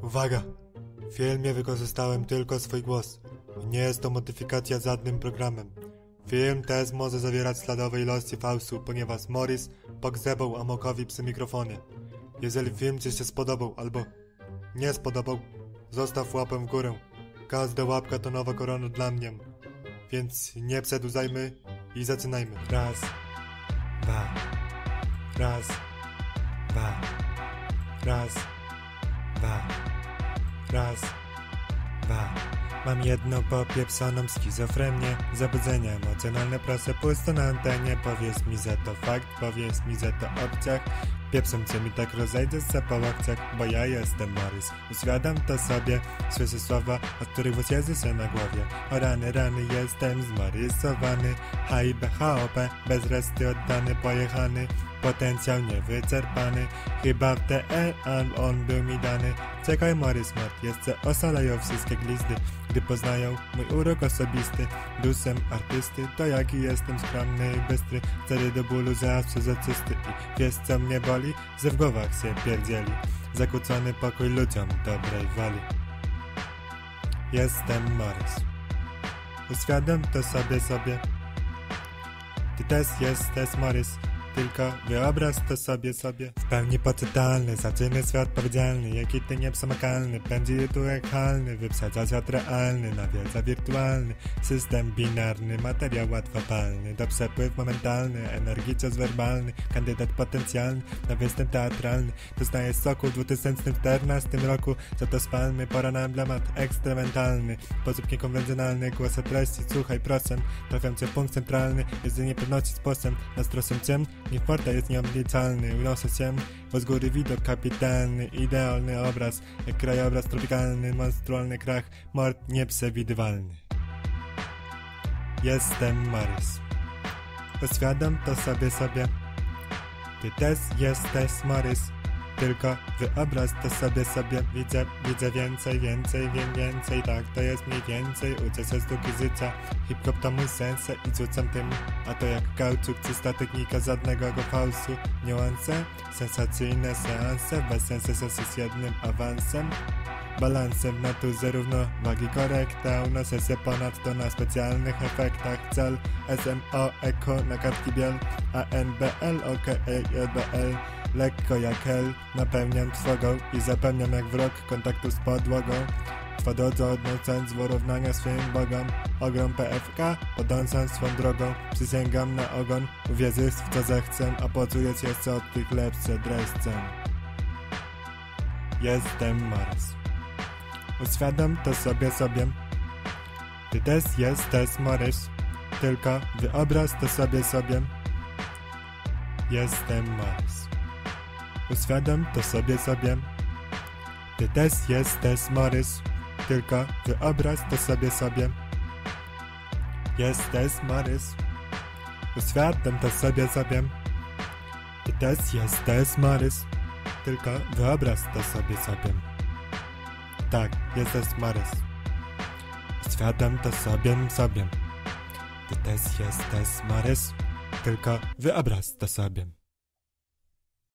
Uwaga! W filmie wykorzystałem tylko swój głos. Nie jest to modyfikacja żadnym programem. Film też może zawierać śladowe ilości fałszu, ponieważ Morris pogrzebał Amokowi przy mikrofonie. Jeżeli film Ci się spodobał albo nie spodobał, zostaw łapę w górę. Każda łapka to nowa korona dla mnie. Więc nie przedłużajmy i zaczynajmy. Raz, dwa, raz, dwa, raz, dwa, raz, dwa. Mam jedną popieprzoną schizofrenię, zabudzenia emocjonalne, proszę pusto na antenie. Powiedz mi, że to fakt, powiedz mi, że to obciach. Pieprzą cię mi tak rozejdziesz za po łokciach, bo ja jestem Morris. Uświadam to sobie, słyszę słowa, od których włosierzy się na głowie. O rany, jestem zmorysowany. HIB, HOP, bez reszty oddany, pojechany. Potencjał niewyczerpany, chyba w TR on był mi dany. Czekaj Morris Mart, jeszcze oszaleją wszystkie glizdy, gdy poznają mój urok osobisty. Dusem artysty, to jaki jestem skromny i bystry. Wtedy do bólu zaraz przezroczysty i wiesz co mnie boli? Że w głowach się pierdzieli. Zakłócony pokój ludziom dobrej woli. Jestem Morris. Uświadom to sobie. Ty też jesteś Morris. Tylko wyobraź to sobie. W pełni poczytalny, zaczyny świat odpowiedzialny, jaki ty nieprzemakalny, pędzi tu jak halny, wyprzedza świat realny, nawiedza wirtualny, system binarny, materiał łatwopalny, do przepływ momentalny, energiczos werbalny, kandydat potencjalny, na występ teatralny, doznaje soku w 2014 roku, za to spalmy, pora na emblemat ekstrementalny, sposób niekonwencjonalny, głos o treści, słuchaj proszę, trafiam cię w punkt centralny, jest niepewności z posem, nastrosem ciem, niech porta jest nieobliczalny, unoszę się, bo z góry widok kapitalny, idealny obraz, jak krajobraz tropikalny, monstrualny krach, mord nieprzewidywalny. Jestem Morris. Uświadom to sobie. Ty też jesteś Morris. Tylko wyobraź to sobie. Widzę więcej, wiem więcej, tak to jest mniej więcej. Uczę się sztuki życia, hip-hop to mój sens i rzucam tym. A to jak kauczuk, czysta technika, żadnego go fałszu. Niuanse, sensacyjne seanse, bez sensu z jednym awansem. Balansem w naturze równowagi korekta, unoszę się ponadto na specjalnych efektach. Cel SMO, eko na kartki biel, ANBL, OKEBL. Lekko jak hel, napełniam trwogą i zapewniam jak wrog kontaktu z podłogą. Tworzę odnocąc wyrównania swoim bogom. Ogrom PFK, podążam swą drogą. Przysięgam na ogon, uwierzysz w co zechcę, a poczujesz jeszcze od tych lepsze dreszcze. Jestem Morris. Uświadom to sobie. Ty też jesteś Morris. Tylko wyobraź to sobie. Jestem Morris. Uświadom to sobie. Ty też jesteś Morris. Tylko wyobraź to sobie. Jesteś Morris. Uświadom to sobie. Ty też jesteś Morris. Tylko wyobraź to sobie. Tak, jesteś Morris. Uświadom to sobie. Ty też jesteś Morris. Tylko wyobraź to sobie.